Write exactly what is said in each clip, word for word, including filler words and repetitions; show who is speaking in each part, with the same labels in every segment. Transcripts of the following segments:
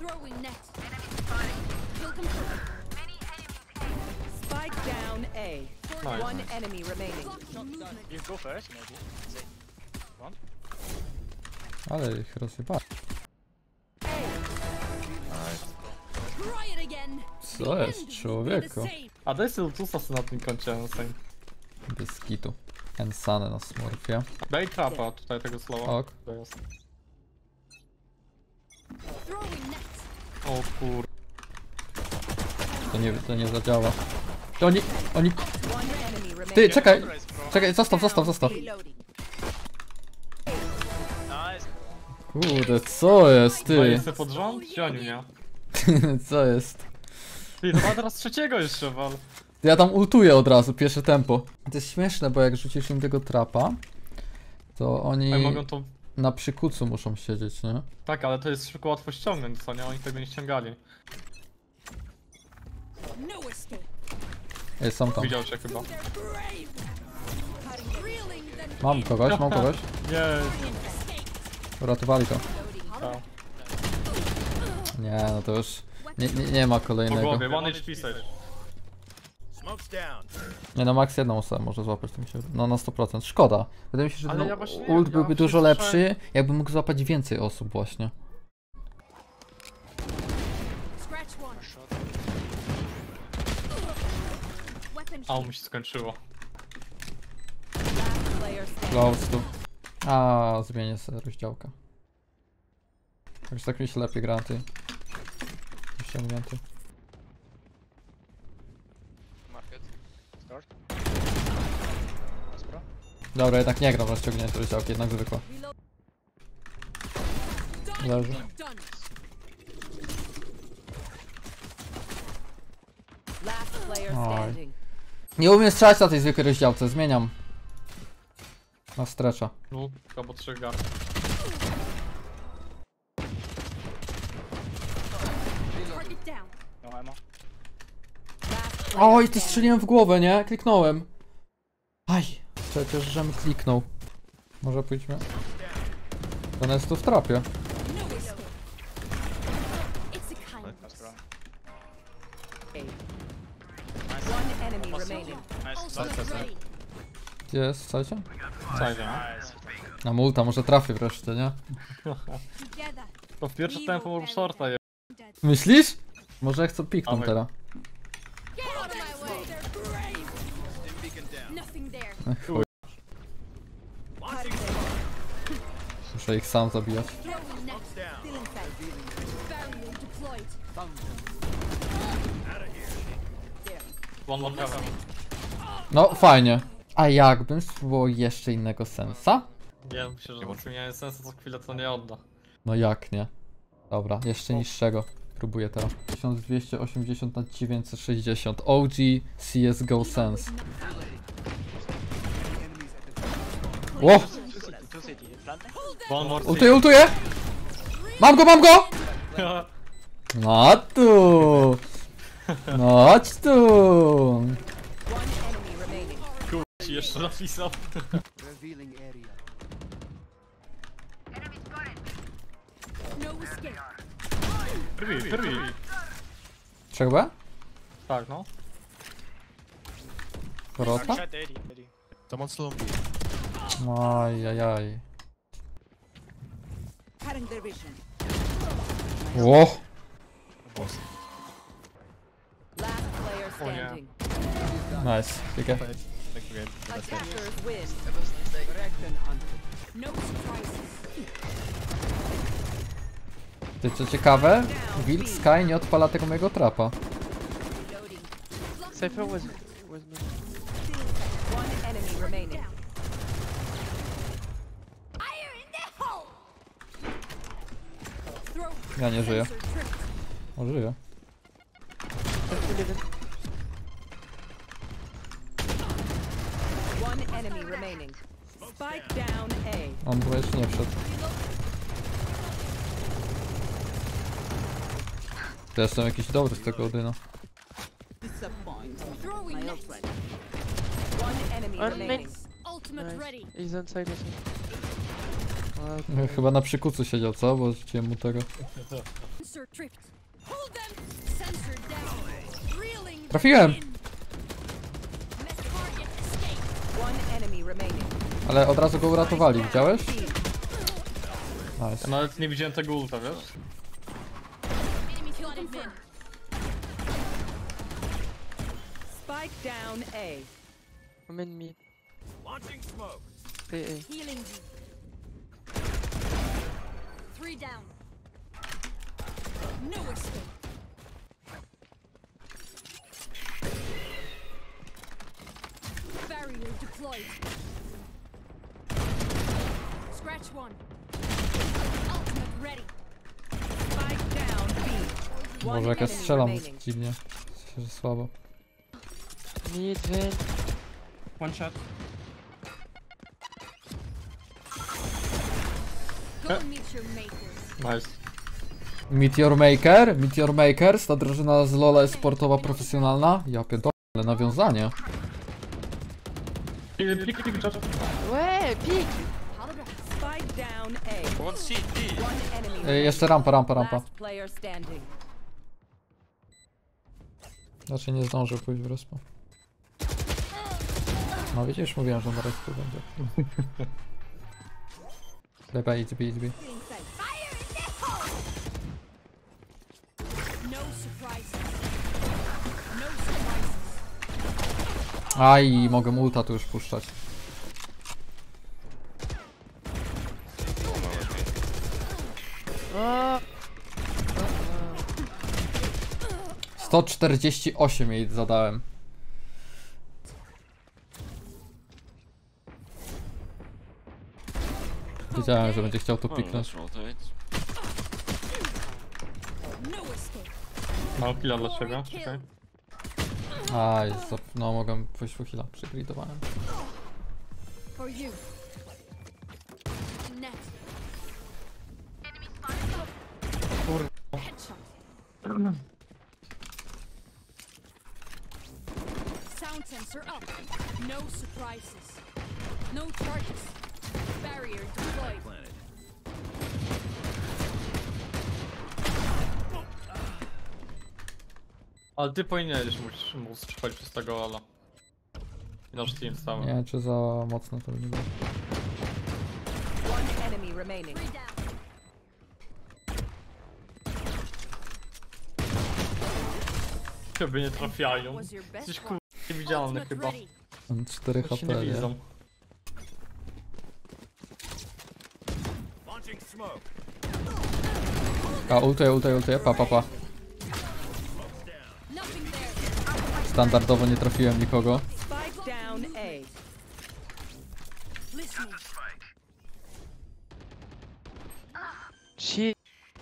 Speaker 1: Throwing net. Kill confirmed.
Speaker 2: Spike down A.
Speaker 3: Nice.
Speaker 2: One enemy remaining.
Speaker 4: You go first, maybe. Say. One.
Speaker 5: Ale ich rozjebałem.
Speaker 1: Try it again.
Speaker 5: Co jest, człowieku?
Speaker 3: A daj sobie Ultusa na tym koncie, Ensign.
Speaker 5: Bez kitu. Ensane na smurfie.
Speaker 3: Daj trapa tutaj tego slowa.
Speaker 5: Ok.
Speaker 3: To jest.
Speaker 1: Throwing net.
Speaker 3: O kur...
Speaker 5: To nie, to nie zadziała. To oni, oni...
Speaker 2: One enemy remaining.
Speaker 5: Ty, czekaj!
Speaker 4: Nice, bro.
Speaker 5: Czekaj, zostaw, zostaw, zostaw.
Speaker 2: Reloading.
Speaker 4: Nice.
Speaker 5: Kurde, co jest, ty?
Speaker 3: Daję sobie pod rząd? Wziął mnie.
Speaker 5: Co jest?
Speaker 3: Ty, to ma teraz trzeciego jeszcze wal.
Speaker 5: Ja tam ultuję od razu, pierwsze tempo. To jest śmieszne, bo jak rzucisz im tego trapa, to oni
Speaker 3: Oni mogą to...
Speaker 5: na przykucu muszą siedzieć, nie?
Speaker 3: Tak, ale to jest szybko łatwo ściągnąć, co nie? Oni tego nie ściągali.
Speaker 1: No escape.
Speaker 5: Ej, są tam.
Speaker 3: Widział cię chyba.
Speaker 1: They're brave. Reeling them.
Speaker 5: Mam kogoś, mam kogoś.
Speaker 3: Nie,
Speaker 5: Uratowali to.
Speaker 3: tak.
Speaker 5: Nie, no to już nie, nie, nie ma
Speaker 3: Po
Speaker 5: kolejnego.
Speaker 3: głowie, one H P save.
Speaker 4: Smoke's down.
Speaker 5: Nie, no max jedną osobę może złapać, to mi się... No na sto procent. Szkoda. Wydaje mi się, że
Speaker 3: Ale
Speaker 5: ten
Speaker 3: ja właśnie nie
Speaker 5: ult
Speaker 3: wiem,
Speaker 5: byłby
Speaker 3: ja
Speaker 5: dużo
Speaker 3: słyszałem-
Speaker 5: lepszy, jakby mógł złapać więcej osób właśnie.
Speaker 1: Scratch one. Weapon
Speaker 3: A,
Speaker 1: shield.
Speaker 3: mu się skończyło.
Speaker 2: Last player standing.
Speaker 5: Close tu. A, zmienię sobie rozdziałkę. Już tak mi się lepiej gra, ty. Ściągnięty.
Speaker 4: Market. Start. Nice, bro.
Speaker 5: Dobra, jednak nie gram w rozciągnięte rozdziałki, jednak zwykłe. Leży.
Speaker 1: Done.
Speaker 2: Last player
Speaker 5: Oj.
Speaker 2: standing.
Speaker 5: Nie umiem strzelać na tej zwykłej rozdziałce, zmieniam. Na strecza.
Speaker 3: No, albo trzech gar.
Speaker 1: Target down.
Speaker 4: No ammo.
Speaker 2: Last player
Speaker 5: Oj, ty
Speaker 2: standing.
Speaker 5: strzeliłem w głowę, nie? Kliknąłem. Aj, przecież żem kliknął. Może pójdźmy. Ten jest tu w trapie.
Speaker 1: No escape. It's a kindness.
Speaker 4: Nice, bro.
Speaker 2: One enemy remaining.
Speaker 4: Nice.
Speaker 1: Ultimate ready.
Speaker 5: Gdzie jest, słuchajcie?
Speaker 3: Sajdzie.
Speaker 4: Nice.
Speaker 5: Na multa, może trafię wreszcie, nie?
Speaker 1: Together.
Speaker 3: To w pierwsze tempo może shorta je...
Speaker 1: Dead.
Speaker 5: Myślisz? Może chcę piknąć
Speaker 3: Dawaj.
Speaker 5: teraz.
Speaker 1: Get out of my way. They're brave. Nothing there.
Speaker 5: Muszę ich sam zabijać.
Speaker 1: Throwing net. Still inside. Barrier deployed.
Speaker 3: One more cover.
Speaker 5: No, fajnie. A jakbym spróbował jeszcze innego sensa?
Speaker 3: Nie, myślę, że ocenianie sensu co chwilę to nie odda.
Speaker 5: No jak nie? Dobra, jeszcze niższego. Próbuję teraz. tysiąc dwieście osiemdziesiąt na dziewięćset sześćdziesiąt. O G C S G O Sense. Ło!
Speaker 4: Two city. Plant.
Speaker 3: One more
Speaker 5: Ultuję, ultuję! Mam go, mam go! No tu! No chodź tu!
Speaker 2: One enemy remaining.
Speaker 3: ci jeszcze napisał.
Speaker 1: No escape.
Speaker 3: Prvi, prvi.
Speaker 5: Trzech B?
Speaker 3: Tak, no.
Speaker 5: Rota?
Speaker 4: Shot eighty. eighty.
Speaker 6: Someone still on B.
Speaker 5: Ajajaj.
Speaker 2: Cutting their vision.
Speaker 5: Ło!
Speaker 2: Last player
Speaker 3: Oh, yeah.
Speaker 2: standing.
Speaker 5: Nice. Pikę.
Speaker 2: Attackers win.
Speaker 1: No surprises.
Speaker 5: Ty, co ciekawe, Wild Sky nie odpala tego mojego trapa.
Speaker 2: Reloading.
Speaker 7: Cypher was was me.
Speaker 2: One enemy remaining.
Speaker 1: Fire in the hole. Throw.
Speaker 5: Ja nie żyję.
Speaker 1: Sensor tripped.
Speaker 5: O, żyję.
Speaker 2: One enemy remaining. Spike down A.
Speaker 5: On chyba jeszcze nie wszedł. To jestem jakiś dobry z tego Odyna.
Speaker 1: Throwing
Speaker 2: My
Speaker 1: net.
Speaker 2: ult ready. One enemy
Speaker 7: One
Speaker 2: remaining.
Speaker 1: Ultimate
Speaker 7: Nice.
Speaker 1: ready.
Speaker 7: He's inside us. Okay.
Speaker 5: Chyba na przykucu siedział, co? Bo rzuciłem mu tego.
Speaker 1: Sensor tripped. Hold them. Sensor down. Reeling.
Speaker 5: Trafiłem!
Speaker 1: Miss target escape.
Speaker 2: One enemy remaining.
Speaker 5: Ale od razu go uratowali, widziałeś?
Speaker 3: Ja
Speaker 5: Nice.
Speaker 3: nawet nie widziałem tego ulta, wiesz?
Speaker 1: Enemy killed him. Mid.
Speaker 2: Spike down A.
Speaker 7: I'm in mid.
Speaker 6: Launching smoke.
Speaker 7: A A.
Speaker 1: Healing you. Three down. No escape. Barrier deployed. Scratch one. Ultimate ready.
Speaker 2: Spike down B. One
Speaker 5: Może jak ja
Speaker 2: enemy
Speaker 5: strzelam
Speaker 2: remaining.
Speaker 5: dziwnie. W sensie, że słabo.
Speaker 7: Mid vent.
Speaker 3: One shot.
Speaker 1: Go meet your makers.
Speaker 3: Nice.
Speaker 5: Meteor Maker? Meteor Makers? Ta drużyna z LoL'a jest sportowa, profesjonalna? Ja pierdolę, ale nawiązanie.
Speaker 3: Pik, pik, pik, shot.
Speaker 7: Ouais, pique.
Speaker 1: Hologram.
Speaker 2: Spike down A.
Speaker 6: One C T.
Speaker 2: One enemy
Speaker 5: E,
Speaker 2: remaining.
Speaker 5: jeszcze rampa, rampa, rampa.
Speaker 2: Last player standing.
Speaker 5: Znaczy nie zdążył pójść w respa. No widzisz, mówiłem, że na respu będzie. Lepa, idź B, idź B.
Speaker 1: Fire in the hole. No surprises. No surprises.
Speaker 5: Aj, mogę ulta tu już puszczać.
Speaker 7: Ah.
Speaker 5: sto czterdzieści osiem jej zadałem. Wiedziałem, że będzie chciał to piknąć.
Speaker 1: No escape.
Speaker 3: Mam killa dla ciebie,
Speaker 1: Kill.
Speaker 3: czekaj.
Speaker 5: Aj, zap- no mogłem pójść w chwilę, przygridowałem.
Speaker 1: For you. Net.
Speaker 3: Kurwa.
Speaker 1: Headshot. Sound sensor up. No surprises. No charges. Barrier deployed.
Speaker 6: Planet.
Speaker 3: Ale ty powinieneś móc, móc przechodzić przez tego Ala. I nasz team cały.
Speaker 5: Nie wiem, czy za mocno to nie było.
Speaker 2: One enemy remaining.
Speaker 1: Three down.
Speaker 3: Chyba nie trafiają.
Speaker 2: Was your best
Speaker 3: Jesteś
Speaker 2: one.
Speaker 3: kurwa niewidzialny
Speaker 1: Ultimate
Speaker 3: chyba.
Speaker 1: ready.
Speaker 5: Mam cztery
Speaker 3: Się nie
Speaker 5: H P, nie?
Speaker 3: widzą.
Speaker 6: Launching smoke.
Speaker 5: A, ultuję, ultuję, ultuję, pa, pa, pa.
Speaker 1: Nothing there.
Speaker 5: Standardowo nie trafiłem nikogo.
Speaker 2: Spike down A.
Speaker 1: Listening.
Speaker 7: Shit.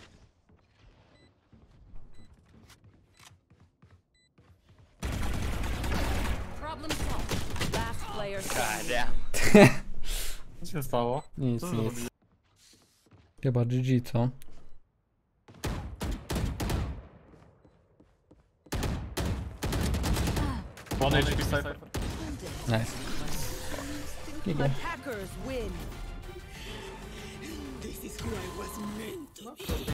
Speaker 1: Problem solved.
Speaker 2: Last player
Speaker 6: God
Speaker 2: standing.
Speaker 6: damn.
Speaker 3: Co się stało?
Speaker 5: Nic,
Speaker 3: Co
Speaker 5: nic.
Speaker 3: zrobili?
Speaker 5: Chyba G G, co?
Speaker 3: One H P sniper.
Speaker 5: Nice. Giga.
Speaker 2: Attackers win.